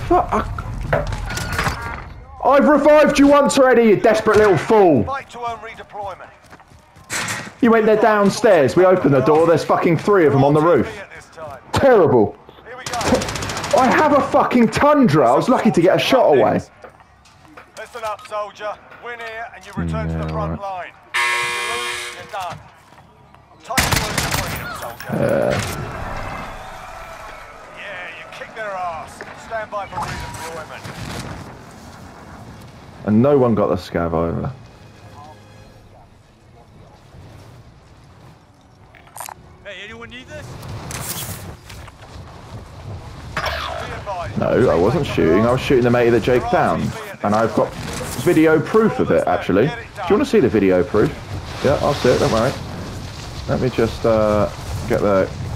fuck? I've revived you once already, you desperate little fool. Fight to earn redeployment. You went there downstairs. We opened the door. There's fucking 3 of them on the roof. Terrible. Here we go. I have a fucking Tundra. I was lucky to get a shot away. Listen up, soldier. Win here and you return to the front line. If you lose, you're done. Time to lose freedom, soldier. Yeah, you kick their ass. Stand by for redeployment. And no one got the scav over. Hey, anyone need this? No, I wasn't shooting. I was shooting the matey that Jake downed. And I've got video proof of it, actually. Do you want to see the video proof? Yeah, I'll see it, don't worry. Let me just get the